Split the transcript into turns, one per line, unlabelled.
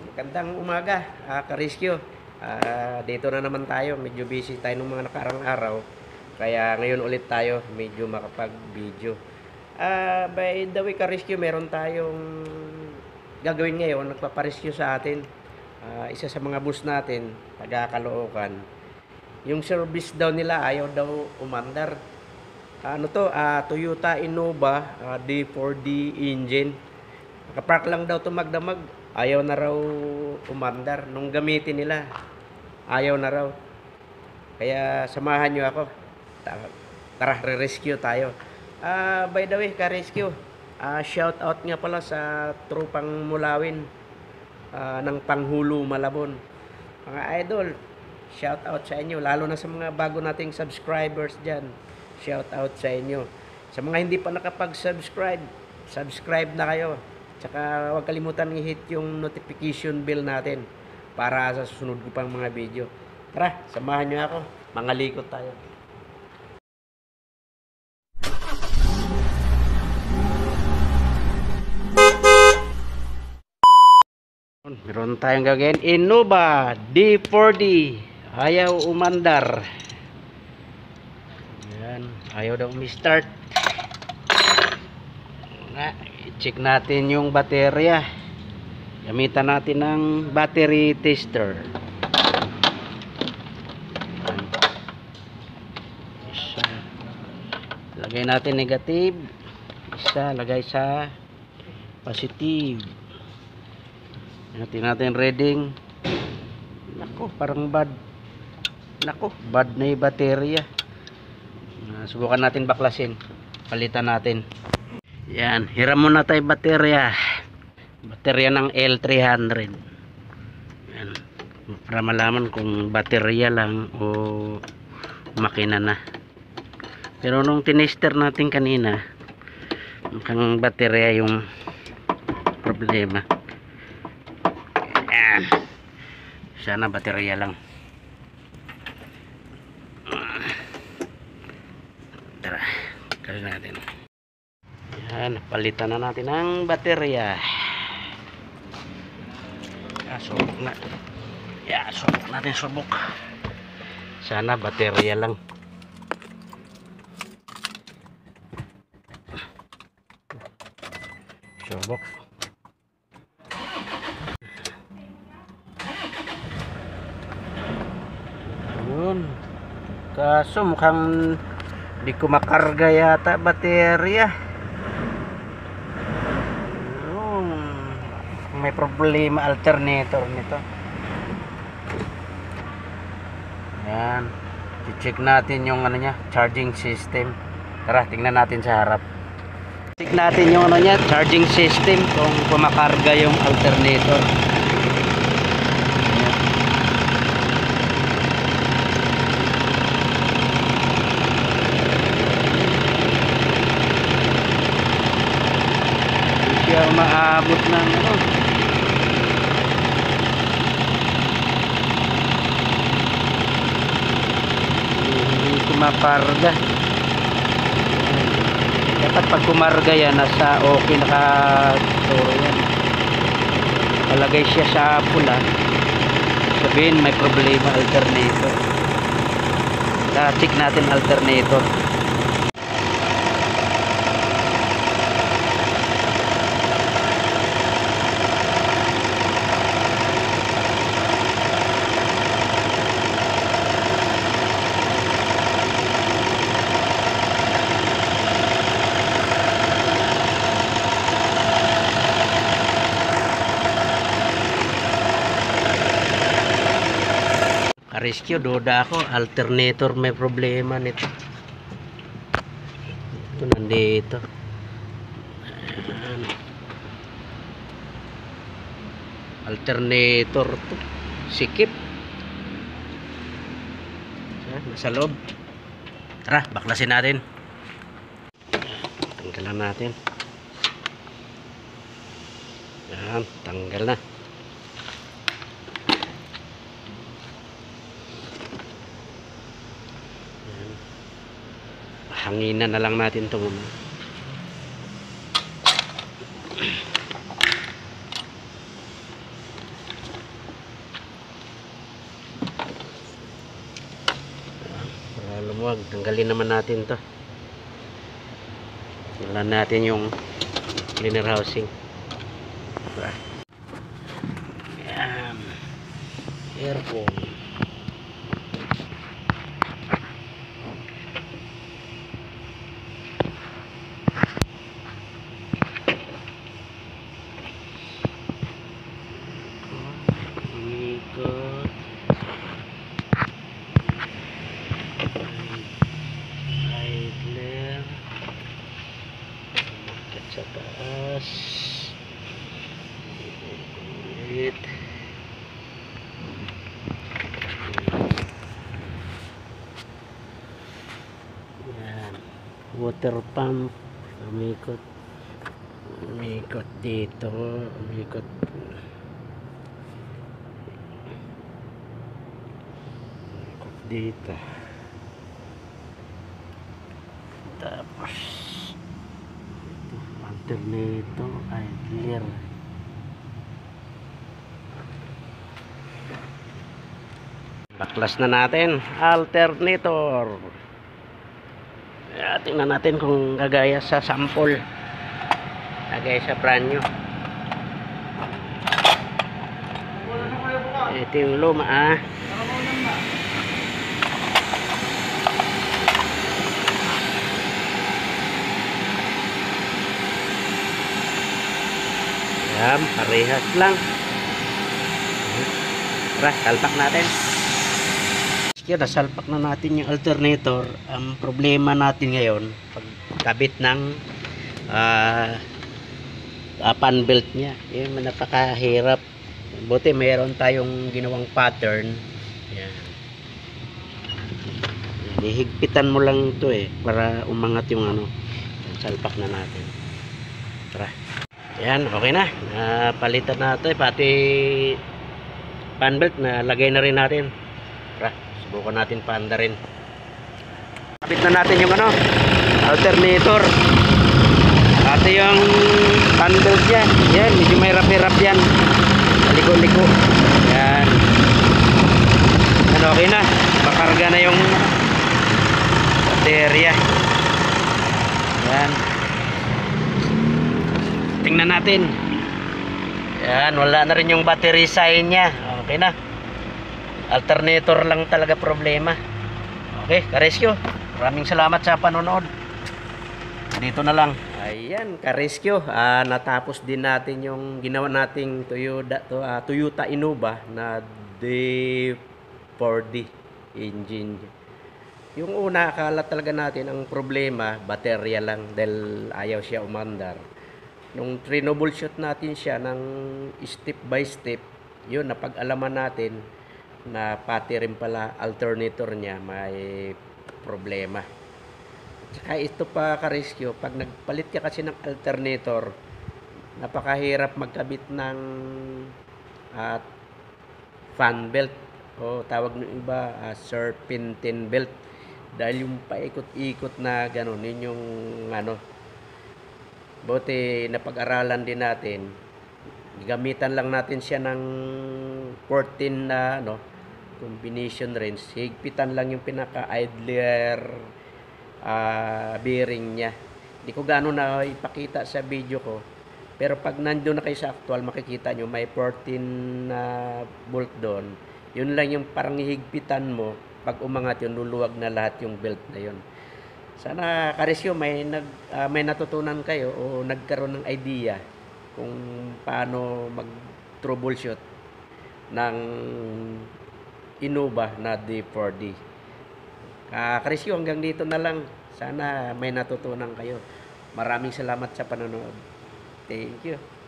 Magandang umaga, ka-rescue. Dito na naman tayo. Medyo busy tayo nung mga nakarang araw. Kaya ngayon ulit tayo medyo makapag-video. By the way, ka-rescue, meron tayong gagawin ngayon. Nagpaparescue sa atin. Isa sa mga bus natin, taga Caloocan. Yung service daw nila, ayaw daw umandar. Toyota Innova D4D engine. Nakapark lang daw to magdamag. Ayaw na raw umandar. Nung gamitin nila, ayaw na raw. Kaya samahan nyo ako. Tara, re-rescue tayo. By the way, ka-rescue, shout out nga pala sa tropang Mulawin ng Panghulo, Malabon. Mga idol, shout out sa inyo. Lalo na sa mga bago nating subscribers dyan. Shout out sa inyo. Sa mga hindi pa nakapag-subscribe, subscribe na kayo. Tsaka huwag kalimutan i-hit yung notification bell natin para sa susunod ko pang mga video. Tara, samahan nyo ako. Mangalikot tayo. Meron tayong gagawin. Innova D4D. Ayaw umandar. Ayan. Ayaw daw umi-start. I-check natin yung baterya. Gamitan natin ng battery tester. Isa. Lagay natin negative. Isa lagay sa positive. Natin reading. Nako, parang bad. Nako, bad na yung baterya. Subukan natin baklasin. Palitan natin. Yan, hiram muna tayo baterya. Baterya ng L300. Yan. Para malaman kung baterya lang o makina na. Pero nung tinester natin kanina, mukhang baterya yung problema. Yan. Sana baterya lang. Tara, kali natin. Yan, palitan na natin ang baterya. Subok na. Subok natin, subok. Sana baterya lang. Subok. Yun. Kaso mukhang di ko makarga yata baterya. May problema alternator nito. Yan. I-check natin yung ano niya, charging system. Tara, tingnan natin sa harap. Check natin yung ano niya, charging system kung kumakarga yung alternator. Hindi siya maabot ng ano. Makarga. Dapat pag kumarga yan, nasa okay, nakaturo yan. Palagay siya sa pula, sabihin may problema alternator. Check natin alternator. Rescue, duda ako, alternator may problema nito. Ito nandito. Ayan. Alternator to. Sikip. Nasa loob. Tara, baklasin natin. Tanggalan natin. Ayan, tanggal na. Hanginan na lang natin ito muna. Wag, tanggalin naman natin to. Wala natin yung cleaner housing. Diba? Ayan. Aircon. Umikot. Idler. Umakit sa taas. Ulit. Yan. Water pump. Umikot. Umikot dito. Umikot. Umikot dito. Tapos ito, alternator, idler. Baklas na natin alternator. Tingnan natin kung gagaya sa sample, gagaya sa brand new. Ito yung luma. Yan, parehas lang. Tara, salpak natin. Kaya nasalpak na natin yung alternator. Ang problema natin ngayon, pagkabit ng pan belt niya, yun, napakahirap. Buti mayroon tayong ginawang pattern. Yan. Hihigpitan mo lang ito para umangat yung ano. Salpak na natin. Tara. Yan, okay na. Palitan natin pati pan belt na lagay na rin natin. Tara, subukan natin paanda rin. Kapit na natin yung ano, alternator. Pati yung pan belt niya. Yan, medyo may rap-rap yan. Liko-liko. Yan. Yan, okay na. Makarga na yung baterya. Yan. Tingnan natin. Yan, wala na rin yung battery sign niya. Okay na. Alternator lang talaga problema. Okay, ka-rescue. Maraming salamat sa panonood. Dito na lang. Ayan, ka-rescue. Natapos din natin yung ginawa nating Toyota Innova na D4D engine. Yung una, akala talaga natin ang problema, baterya lang dahil ayaw siya umandar. Nung troubleshoot natin siya ng step by step, yun, napag-alaman natin na pati rin pala alternator niya may problema. Saka ito pa ka-rescue, pag nagpalit ka kasi ng alternator, napakahirap magkabit ng fan belt o tawag ng iba serpentine belt, dahil yung paikot-ikot na gano'n, yun yung ano. Buti napag-aralan din natin, gamitan lang natin siya ng 14 na combination range. Higpitan lang yung pinaka-idler bearing niya. Hindi ko gano'n na ipakita sa video ko. Pero pag nandoon na kayo sa actual, makikita nyo may 14 na bolt doon. Yun lang yung parang higpitan mo. Pag umangat yun, luluwag na lahat yung belt na yun. Sana ka-rescue may natutunan kayo o nagkaroon ng idea kung paano mag-troubleshoot ng Innova na D4D. Ka-rescue, hanggang dito na lang. Sana may natutunan kayo. Maraming salamat sa panonood. Thank you.